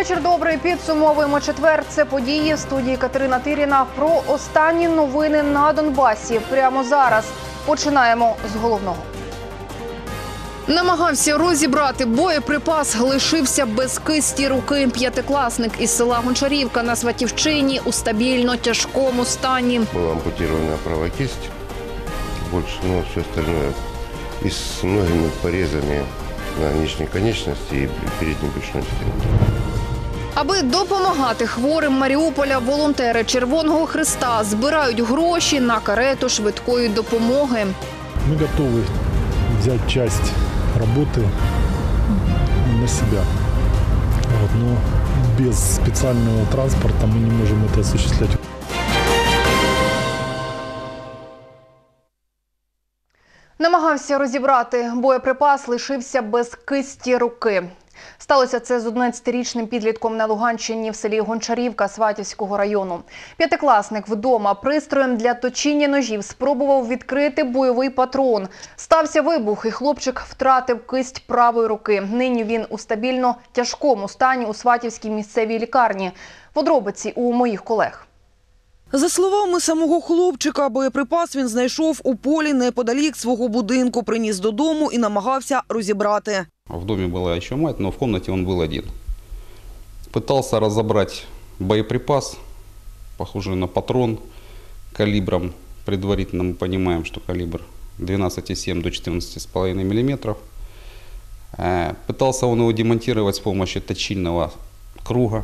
Вечір добрий. Підсумовуємо четвер. Це події. В студії Катерина Тиріна. Про останні новини на Донбасі. Прямо зараз. Починаємо з головного. Намагався розібрати боєприпас, лишився без кисті руки. П'ятикласник із села Гончарівка на Сватівщині у стабільно тяжкому стані. Була ампутирована права кисть, більше, все остальное, і з многими порізами на нижній конечності і передній брюшній стіні. Аби допомагати хворим Маріуполя, волонтери Червоного Хреста збирають гроші на карету швидкої допомоги. Ми готові взяти частину роботи на себе. Но без спеціального транспорту ми не можемо це осуществляти. Намагався розібрати боєприпас, лишився без кисті руки. Сталося це з 11-річним підлітком на Луганщині в селі Гончарівка Сватівського району. П'ятикласник вдома пристроєм для точіння ножів спробував відкрити бойовий патрон. Стався вибух і хлопчик втратив кисть правої руки. Нині він у стабільно тяжкому стані у Сватівській місцевій лікарні. Подробиці у моїх колег. За словами самого хлопчика, боєприпас він знайшов у полі неподалік свого будинку, приніс додому і намагався розібрати. В доме была еще мать, но в комнате он был один. Пытался разобрать боеприпас, похожий на патрон калибром. Предварительно мы понимаем, что калибр 12,7 до 14,5 мм. Пытался он его демонтировать с помощью точильного круга.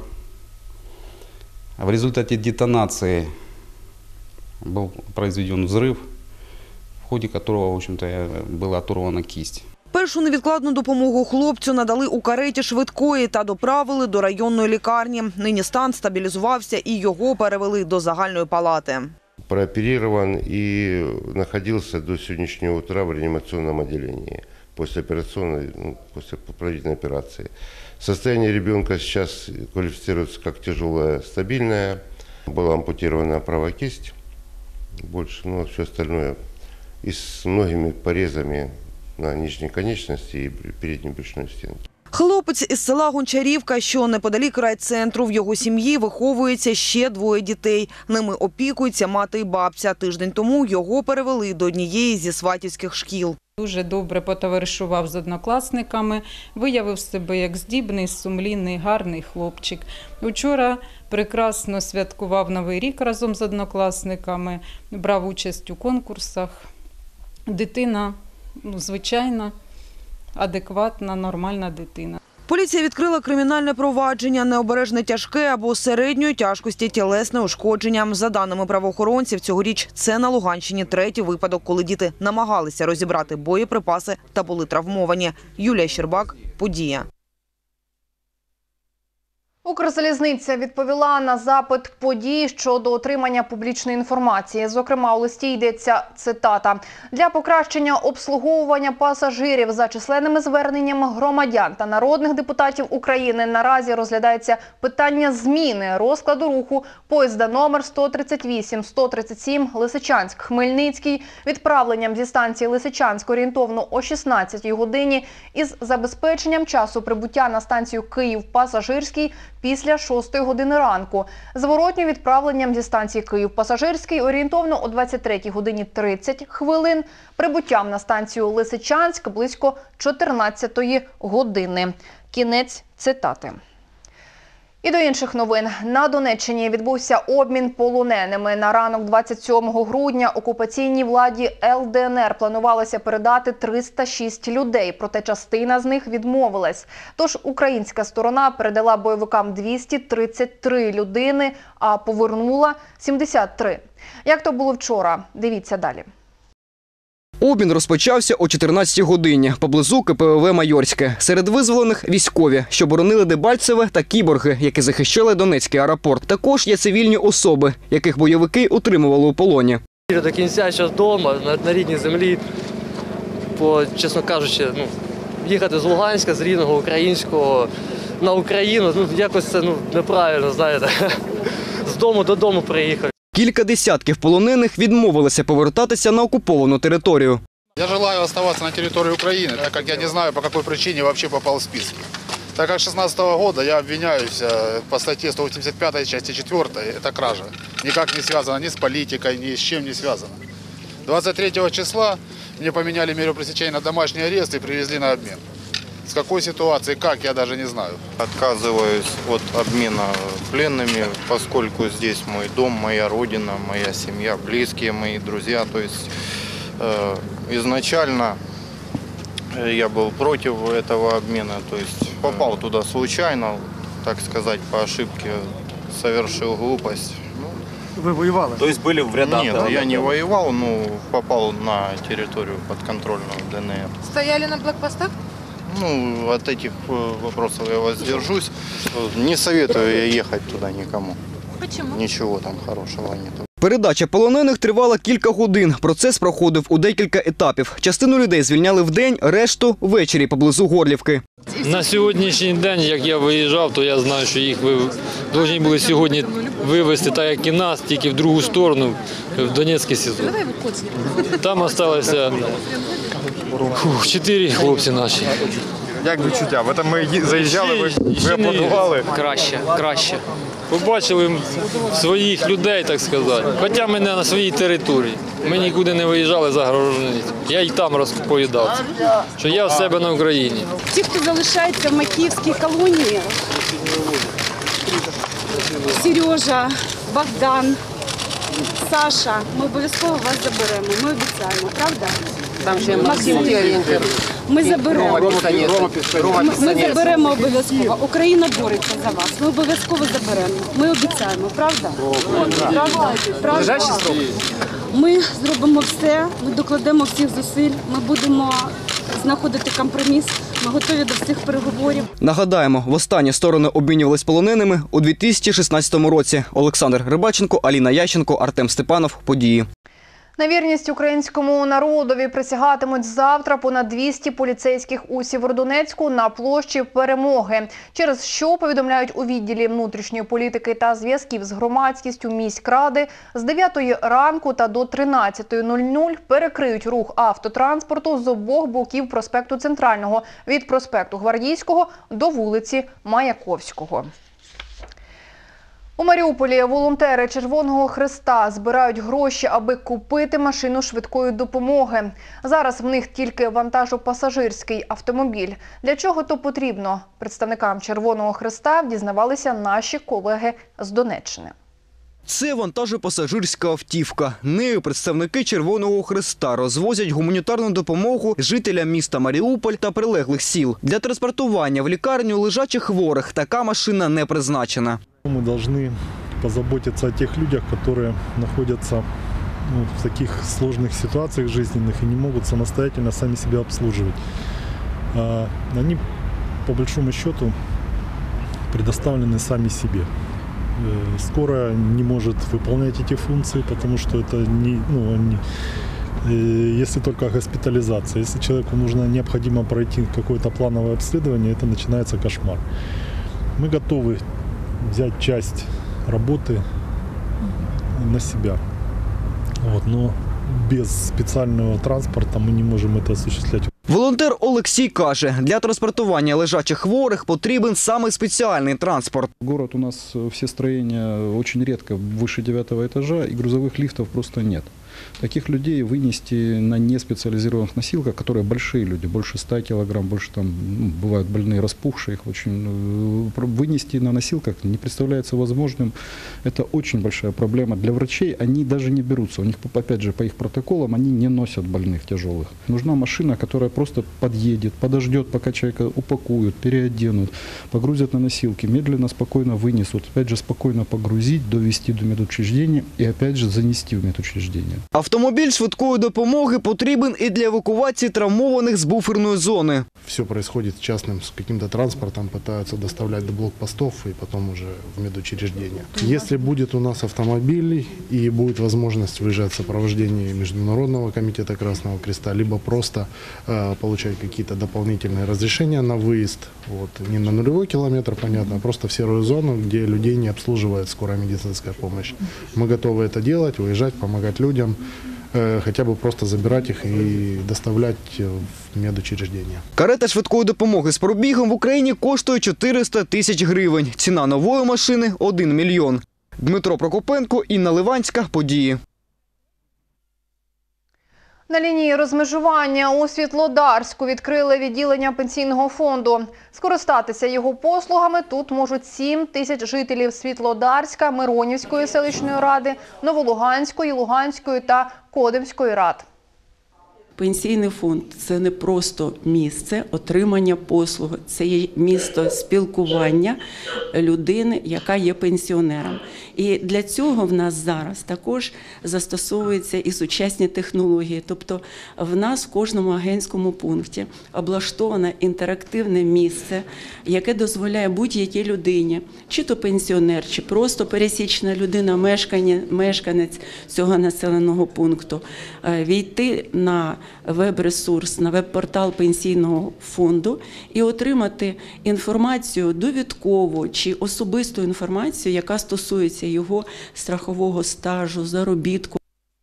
В результате детонации был произведен взрыв, в ходе которого, в общем-то, была оторвана кисть. Першу невідкладну допомогу хлопцю надали у кареті швидкої та доправили до районної лікарні. Нині стан стабілізувався і його перевели до загальної палати. Прооперирован и находился до сегодняшнего утра в реанимационном отделении после проведенной операции. Состояние ребенка сейчас квалифицируется как тяжелое, стабильное. Была ампутирована правая кисть, больше, все остальное, и с многими порезами на нижній конечності і передній брюшної стінки. Хлопець із села Гончарівка, що неподалік райцентру. В його сім'ї виховується ще двоє дітей. Ними опікується мати і бабця. Тиждень тому його перевели до однієї зі сватівських шкіл. Дуже добре потоваришував з однокласниками, виявив себе як здібний, сумлінний, гарний хлопчик. Учора прекрасно святкував Новий рік разом з однокласниками, брав участь у конкурсах. Дитина звичайна, адекватна, нормальна дитина. Поліція відкрила кримінальне провадження, необережне тяжке або середньої тяжкості тілесне ушкодження. За даними правоохоронців, цьогоріч це на Луганщині третій випадок, коли діти намагалися розібрати боєприпаси та були травмовані. Юлія Щербак, Подія. Укрзалізниця відповіла на запит подій щодо отримання публічної інформації. Зокрема, у листі йдеться цитата. «Для покращення обслуговування пасажирів за численними зверненнями громадян та народних депутатів України наразі розглядається питання зміни розкладу руху поїзда номер 138-137 Лисичанськ-Хмельницький відправленням зі станції Лисичанськ орієнтовно о 16-й годині із забезпеченням часу прибуття на станцію Київ-Пасажирський після 6 години ранку. Зворотнім відправленням зі станції Київ-Пасажирський орієнтовно о 23 годині 30 хвилин, прибуттям на станцію Лисичанськ близько 14 години». Кінець цитати. І до інших новин. На Донеччині відбувся обмін полоненими. На ранок 27 грудня окупаційній владі ЛДНР планувалося передати 306 людей, проте частина з них відмовилась. Тож українська сторона передала бойовикам 233 людини, а повернула 73. Як то було вчора? Дивіться далі. Обмін розпочався о 14-й годині поблизу КПВВ «Майорське». Серед визволених – військові, що боронили Дебальцеве, та кіборги, які захищали Донецький аеропорт. Також є цивільні особи, яких бойовики утримували у полоні. До кінця зараз вдома, на рідній землі, чесно кажучи, їхати з Луганська, з рідного українського на Україну, якось це неправильно, знаєте, з дому додому приїхав. Кілька десятків полонених відмовилися повертатися на окуповану територію. Я желаю оставаться на территории Украины, так как я не знаю, по какой причине вообще попал в списки. Так как с 2016 года я обвиняюсь по статье 185 части 4, это кража. Никак не связано ни с политикой, ни с чем не связано. 23 числа мне поменяли меру пресечения на домашний арест и привезли на обмен. С какой ситуации, как, я даже не знаю. Отказываюсь от обмена пленными, поскольку здесь мой дом, моя родина, моя семья, близкие мои друзья. То есть изначально я был против этого обмена, то есть попал туда случайно, так сказать, по ошибке, совершил глупость. Вы воевали? То есть были в рядах? Нет, я не воевал, но попал на территорию подконтрольную ДНР. Стояли на блокпостах? Ну, от этих вопросов я воздержусь. Не советую ехать туда никому. Почему? Ничего там хорошего нет. Передача полонених тривала кілька годин. Процес проходив у декілька етапів. Частину людей звільняли вдень, решту – ввечері поблизу Горлівки. На сьогоднішній день, як я виїжджав, то я знаю, що їх повинні були сьогодні вивезти, так як і нас, тільки в другу сторону, в Донецьке СІЗО. Там залишилося 4 хлопці наші. Як відчуття? Ви там ми заїжджали, ви аплодували? Краще. Побачили своїх людей, так сказати. Хоча ми не на своїй території. Ми нікуди не виїжджали за границю. Я й там розповідав, що я в себе на Україні. Ті, хто залишається в Макіївській колонії, Сережа, Богдан, Саша, ми обов'язково вас заберемо. Ми обіцяємо, правда? Там ще Максим. Ми заберемо. Ми заберемо обов'язково. Україна бореться за вас. Ми обов'язково заберемо. Ми обіцяємо, правда? Правда? Ми зробимо все, ми докладемо всіх зусиль, ми будемо знаходити компроміс, ми готові до всіх переговорів. Нагадаємо, востаннє сторони обмінювались полоненими у 2016 році. Олександр Рибаченко, Аліна Ященко, Артем Степанов. Події. На вірність українському народові присягатимуть завтра понад 200 поліцейських у Сєвєродонецьку на площі Перемоги. Через що, повідомляють у відділі внутрішньої політики та зв'язків з громадськістю міськради, з 9 ранку та до 13:00 перекриють рух автотранспорту з обох боків проспекту Центрального від проспекту Гвардійського до вулиці Маяковського. У Маріуполі волонтери Червоного Хреста збирають гроші, аби купити машину швидкої допомоги. Зараз в них тільки вантажопасажирський автомобіль. Для чого то потрібно? Представникам Червоного Хреста дізнавалися наші колеги з Донеччини. Це вантажопасажирська автівка. Нею представники Червоного Хреста розвозять гуманітарну допомогу жителям міста Маріуполь та прилеглих сіл. Для транспортування в лікарню лежачих хворих така машина не призначена. Мы должны позаботиться о тех людях, которые находятся в таких сложных ситуациях жизненных и не могут самостоятельно сами себя обслуживать. Они, по большому счету, предоставлены сами себе. Скорая не может выполнять эти функции, потому что это если только госпитализация. Если человеку необходимо пройти какое-то плановое обследование, это начинается кошмар. Мы готовы взять часть работы на себя. Но без специального транспорта мы не можем это осуществлять. Волонтер Олексій каже, для транспортування лежачих хворих потрібен саме спеціальний транспорт. Город у нас все строения очень редко выше 9 этажа, и грузовых лифтов просто нет. Таких людей вынести на неспециализированных носилках, которые большие люди, больше 100 килограмм, больше там, бывают больные, распухшие, их очень, вынести на носилках не представляется возможным. Это очень большая проблема. Для врачей они даже не берутся. У них, опять же, по их протоколам, они не носят больных тяжелых. Нужна машина, которая просто подъедет, подождет, пока человека упакуют, переоденут, погрузят на носилки, медленно, спокойно вынесут. Опять же, спокойно погрузить, довести до медучреждения и опять же занести в медучреждение. Автомобіль швидкої допомоги потрібен і для евакуації травмованих з буферної зони. Все происходит частным, с каким-то транспортом, пытаются доставлять до блокпостов и потом уже в медучреждение. Если будет у нас автомобиль и будет возможность выезжать в сопровождении Международного комитета Красного Креста, либо просто получать какие-то дополнительные разрешения на выезд, не на нулевой километр, понятно, а просто в серую зону, где людей не обслуживает скорая медицинская помощь. Мы готовы это делать, выезжать, помогать людям. хотя бы просто забирать их и доставлять в медучреждения. Карета швидкої допомоги з пробігом в Україні коштує 400 тисяч гривень. Ціна нової машини – 1 мільйон. Дмитро Прокопенко, Інна Ливанська, події. На лінії розмежування у Світлодарську відкрили відділення пенсійного фонду. Скористатися його послугами тут можуть 7 тисяч жителів Світлодарська, Миронівської селищної ради, Новолуганської, Луганської та Кодимської рад. Пенсійний фонд – це не просто місце отримання послуг, це є місце спілкування людини, яка є пенсіонером. І для цього в нас зараз також застосовуються і сучасні технології. Тобто в нас в кожному агентському пункті облаштоване інтерактивне місце, яке дозволяє будь-якій людині, чи то пенсіонер, чи просто пересічна людина, мешканець цього населеного пункту, війти на веб-ресурс, на веб-портал пенсійного фонду і отримати інформацію довідкову чи особисту інформацію, яка стосується його страхового стажу, заробітку.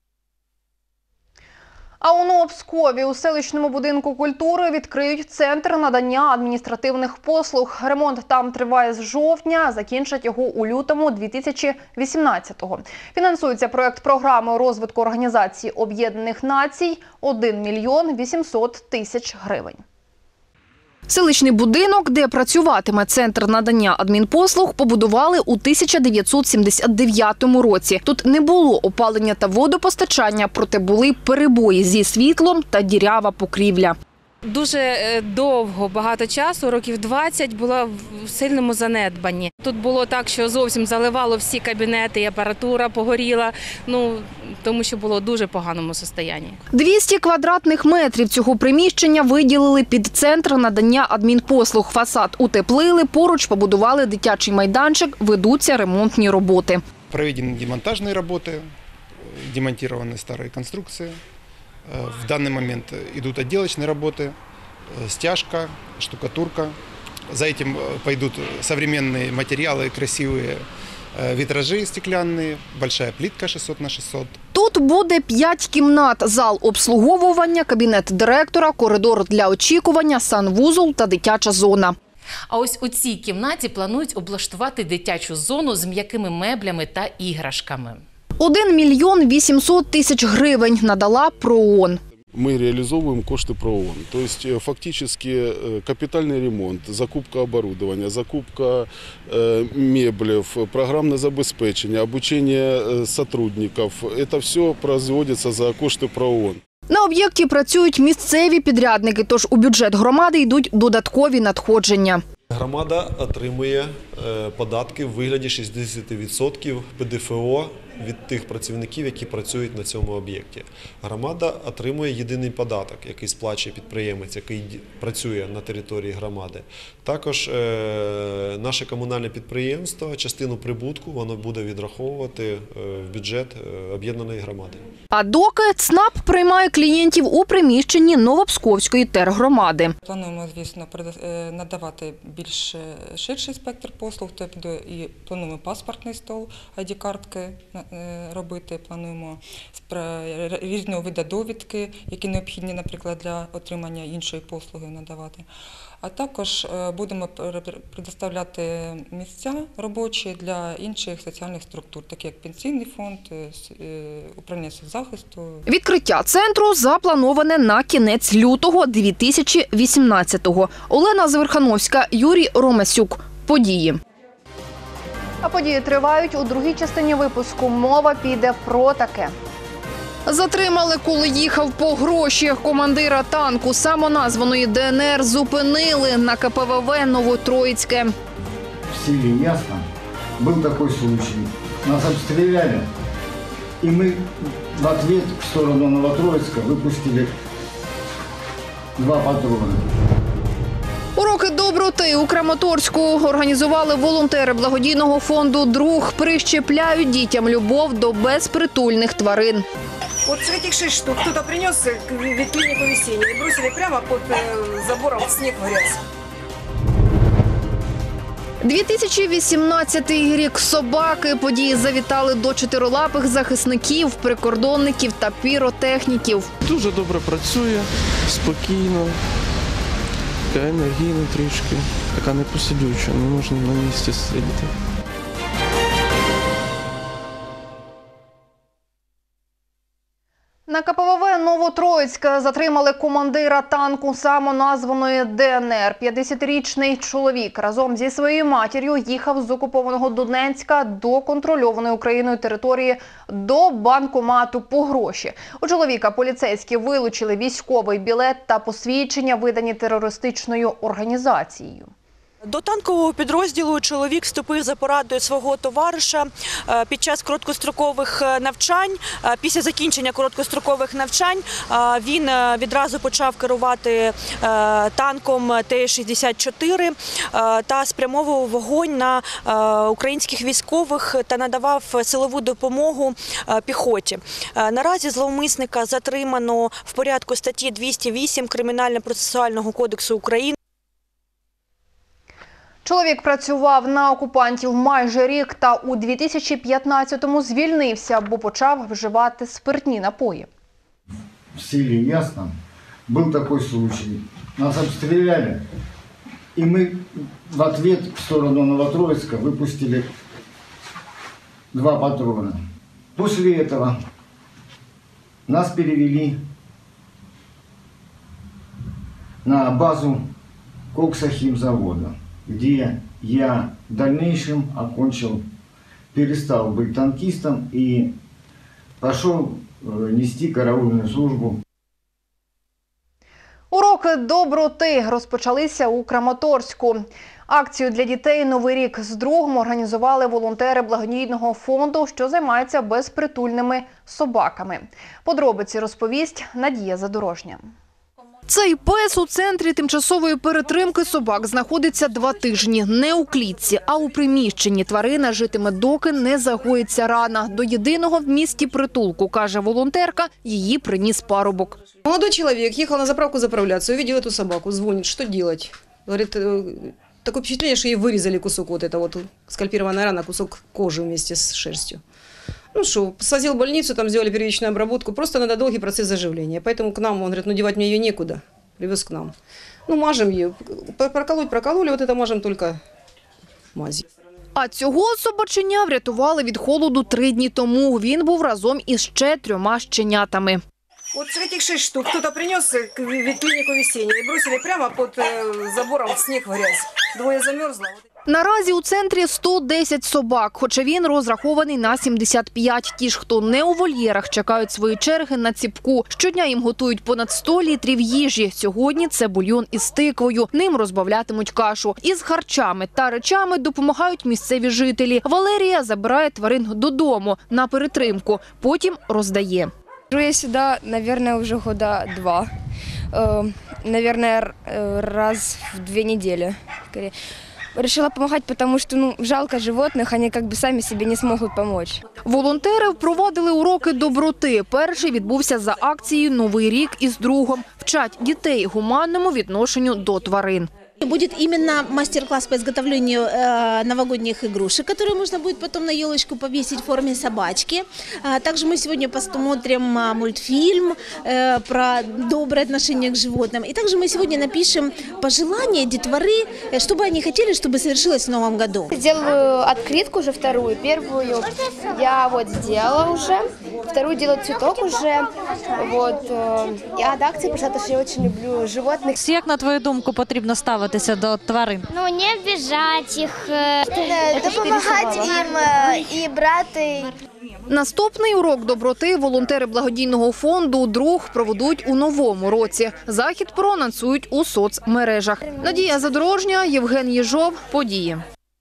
А у Новопскові у селищному будинку культури відкриють центр надання адміністративних послуг. Ремонт там триває з жовтня, закінчать його у лютому 2018-го. Фінансується проект програми розвитку Організації Об'єднаних Націй – 1 мільйон 800 тисяч гривень. Селищний будинок, де працюватиме центр надання адмінпослуг, побудували у 1979 році. Тут не було опалення та водопостачання, проте були перебої зі світлом та дірява покрівля. Дуже довго, багато часу, років 20, була в сильному занедбанні. Тут було так, що зовсім заливало всі кабінети, і апаратура погоріла, тому що було в дуже поганому стані. 200 квадратних метрів цього приміщення виділили під центр надання адмінпослуг. Фасад утеплили, поруч побудували дитячий майданчик, ведуться ремонтні роботи. Проведені демонтажні роботи, демонтовані старі конструкції. В данный момент идут отделочные работы, стяжка, штукатурка. За этим пойдут современные материалы, красивые витражи стеклянные, большая плитка 600 на 600. Тут буде 5 кімнат, зал обслуговування, кабінет директора, коридор для очікування, санвузол та дитяча зона. А ось у цій кімнаті планують облаштувати дитячу зону з м'якими меблями та іграшками. 1 мільйон 800 тисяч гривень надала ПРООН. Мы реализовываем кошты ПРООН. То есть фактически капитальный ремонт, закупка оборудования, закупка меблев, программное забезпечение, обучение сотрудников. Это все производится за кошти ПРООН. На об'єкті працюють місцеві підрядники, тож у бюджет громади йдуть додаткові надходження. Громада отримує податки в вигляді 60% ПДФО від тих працівників, які працюють на цьому об'єкті. Громада отримує єдиний податок, який сплачує підприємець, який працює на території громади. Також наше комунальне підприємство частину прибутку воно буде відраховувати в бюджет об'єднаної громади. А доки ЦНАП приймає клієнтів у приміщенні Новопсковської тергромади. Плануємо, звісно, надавати більш ширший спектр послуг, тобто і плануємо паспортний стол, ID-картки робити, плануємо різного виду довідки, які необхідні, наприклад, для отримання іншої послуги надавати. А також будемо предоставляти місця робочі для інших соціальних структур, такі як пенсійний фонд, управління соцзахисту. Відкриття центру заплановане на кінець лютого 2018-го. Олена Заверхановська, Юрій Ромасюк. Події. А події тривають. У другій частині випуску мова піде про таке. Затримали, коли їхав по гроші. Командира танку самоназваної ДНР зупинили на КПВВ Новотроїцьке. В селі Ясно був такий случай. Нас обстріляли, і ми в ответ в сторону Новотроїцька випустили 2 патрони. Уроки доброти у Краматорську організували волонтери благодійного фонду «Друг». Прищепляють дітям любов до безпритульних тварин. Вот этих 6 штук кто-то принес в ветклинику весенней и бросили прямо под забором в снег, в грязь. 2018 рік. Собаки. Події завітали до чотирилапих захисників, прикордонників та піротехніків. Дуже добре працює, спокійно, така енергійна трішки, така непосидюча, не можна на місці сидіти. На КПВВ Новотроїцька затримали командира танку самоназваної ДНР. 50-річний чоловік разом зі своєю матір'ю їхав з окупованого Донецька до контрольованої Україною території до банкомату по гроші. У чоловіка поліцейські вилучили військовий білет та посвідчення, видані терористичною організацією. До танкового підрозділу чоловік вступив за порадою свого товариша під час короткострокових навчань. Після закінчення короткострокових навчань він відразу почав керувати танком Т-64 та спрямовував вогонь на українських військових та надавав силову допомогу піхоті. Наразі зловмисника затримано в порядку статті 208 Кримінально-процесуального кодексу України. Чоловік працював на окупантів майже рік та у 2015-му звільнився, бо почав вживати спиртні напої. В селе Ясно был такой случай. Нас обстреляли, и мы в ответ в сторону Новотроицка выпустили 2 патрона. После этого нас перевели на базу коксохимзавода, где я в дальнейшем перестал быть танкистом и пошел нести караульную службу. Уроки доброти розпочалися у Краматорську. Акцію для дітей «Новий рік з другом» організували волонтери благодійного фонду, що займається безпритульними собаками. Подробиці розповість Надія Задорожня. Цей пес у центрі тимчасової перетримки собак знаходиться 2 тижні. Не у клітці, а у приміщенні. Тварина житиме, доки не загоїться рана. До єдиного в місті притулку, каже волонтерка, її приніс парубок. Молодой человек ехал на заправку заправляться, увидел эту собаку, звонит, что делать? Говорит, такое впечатление, что ей вырезали кусок вот это вот, скальпированная рана, кусок кожи вместе с шерстью. Ну что, свозил в больницу, там сделали первичную обработку, просто надо долгий процесс заживления. Поэтому к нам, он говорит, ну девать мне ее некуда, привез к нам. Ну мажем ее, прокололи, вот это мажем только мазью. А цього собаченя врятували від холоду 3 дні тому. Він був разом із ще 3 щенятами. Вот этих 6 штук кто-то принес в клинику весенней и бросили прямо под забором в снег, в грязь. 2 замерзло. Наразі у центрі 110 собак, хоча він розрахований на 75. Ті ж, хто не у вольєрах, чекають свої черги на ціпку. Щодня їм готують понад 100 літрів їжі. Сьогодні це бульйон із тиквою. Ним розбавлятимуть кашу. Із харчами та речами допомагають місцеві жителі. Валерія забирає тварин додому на перетримку, потім роздає. Я сюда, наверное, уже года 2. Наверное, раз в 2 недели. Решила помогать, потому что жалко животных, они как бы сами себе не смогут помочь. Волонтери впровадили уроки доброти. Перший відбувся за акцією «Новий рік із другом». Вчать дітей гуманному відношенню до тварин. Будет именно мастер-класс по изготовлению новогодних игрушек, которые можно будет потом на елочку повесить в форме собачки. Также мы сегодня посмотрим мультфильм про доброе отношение к животным. И также мы сегодня напишем пожелания детворы, что бы они хотели, чтобы совершилось в новом году. Сделаю открытку уже 2-ю. 1-ю я вот сделала уже, 2-ю делаю цветок уже. Вот. Я до акции пришла, потому что я очень люблю животных. Як, на твою думку, потрібно ставитися до тварин? Ну, не обижати їх, допомагати їм і брати. Наступний урок доброти волонтери благодійного фонду «Друг» проведуть у новому році. Захід проанонсують у соцмережах. Надія Задорожня, Євген Єжов. Події.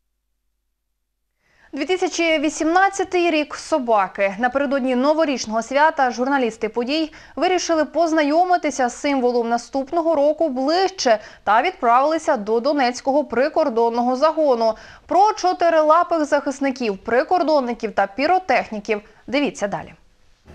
2018 рік собаки. Напередодні новорічного свята журналісти подій вирішили познайомитися з символом наступного року ближче та відправилися до Донецького прикордонного загону. Про чотирилапих захисників, прикордонників та піротехніків дивіться далі.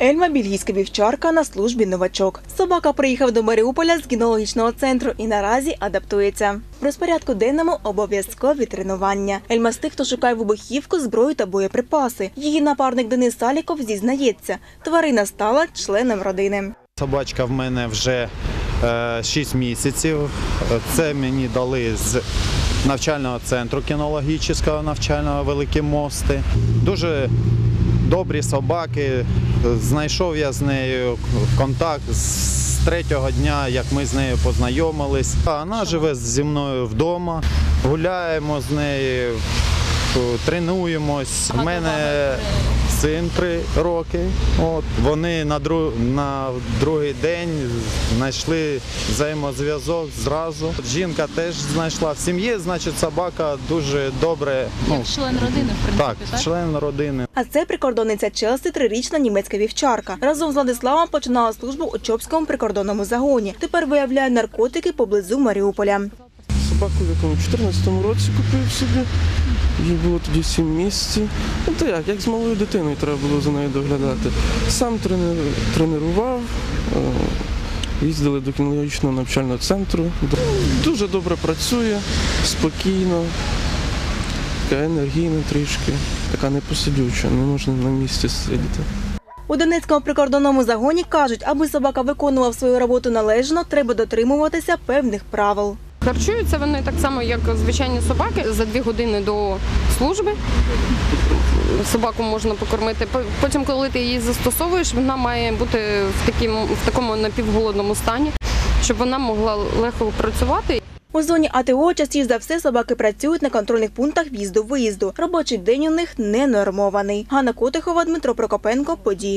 Ельма – бельгійська вівчарка на службі новачок. Собака приїхав до Маріуполя з кінологічного центру і наразі адаптується. В розпорядку денному обов'язкові тренування. Ельма з тих, хто шукає вибухівку, зброю та боєприпаси. Її напарник Денис Саліков зізнається, тварина стала членом родини. Собачка в мене вже 6 місяців. Це мені дали з навчального центру кінологічного навчального «Великі мости». Дуже добрі собаки. Знайшов я з нею контакт з 3-го дня, як ми з нею познайомились. Вона живе зі мною вдома, гуляємо з нею, тренуємось. У мене син 3 роки. Вони на другий день знайшли взаємозв'язок зразу. Жінка теж знайшла. В сім'ї, значить, собака дуже добре. Як член родини, в принципі, так? Член родини. А це прикордонниця Челсі, 3-річна німецька вівчарка. Разом з Владиславом починала службу у Чопському прикордонному загоні. Тепер виявляє наркотики поблизу Маріуполя. Собаку в якому 14-му році купив собі. Їй було тоді 7 місяців. Ну то як з малою дитиною треба було за нею доглядати. Сам тренував, їздили до кінологічного навчального центру. Дуже добре працює, спокійно, така енергійна трішки, така непосидюча, не можна на місці сидіти. У Донецькому прикордонному загоні кажуть, аби собака виконував свою роботу належно, треба дотримуватися певних правил. Харчуються вони так само, як звичайні собаки, за 2 години до служби. Собаку можна покормити. Потім, коли ти її застосовуєш, вона має бути в такому напівголодному стані, щоб вона могла легко працювати. У зоні АТО частіше за все собаки працюють на контрольних пунктах в'їзду-виїзду. Робочий день у них не нормований. Ганна Котихова, Дмитро Прокопенко, події.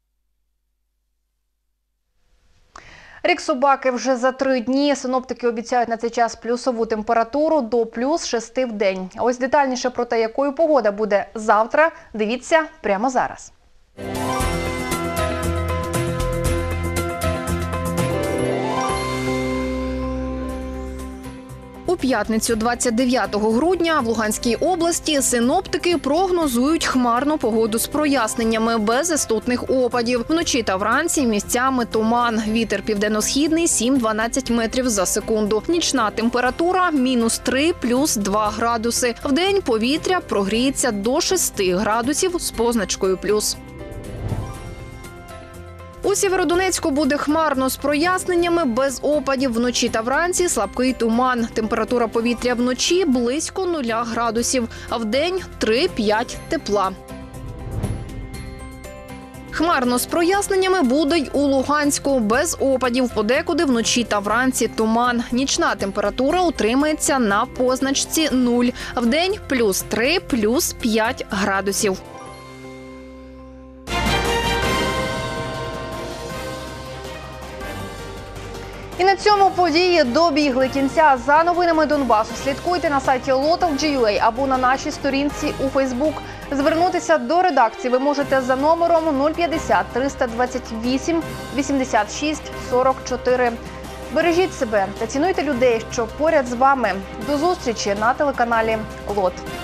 Рік собаки вже за 3 дні. Синоптики обіцяють на цей час плюсову температуру до +6 в день. А ось детальніше про те, якою погода буде завтра, дивіться прямо зараз. У п'ятницю 29 грудня в Луганській області синоптики прогнозують хмарну погоду з проясненнями без істотних опадів. Вночі та вранці місцями туман. Вітер південно-східний 7-12 метрів за секунду. Нічна температура -3 +2 градуси. Вдень повітря прогріється до 6 градусів з позначкою плюс. У Сєвєродонецьку буде хмарно з проясненнями, без опадів. Вночі та вранці слабкий туман. Температура повітря вночі близько 0 градусів, а вдень 3-5 тепла. Хмарно з проясненнями буде й у Луганську. Без опадів, подекуди вночі та вранці туман. Нічна температура утримається на позначці 0. Вдень +3, +5 градусів. І на цьому події добігли кінця. За новинами Донбасу слідкуйте на сайті Lotal.ua або на нашій сторінці у Фейсбук. Звернутися до редакції ви можете за номером 050 328 86 44. Бережіть себе та цінуйте людей, що поряд з вами. До зустрічі на телеканалі ЛОТ.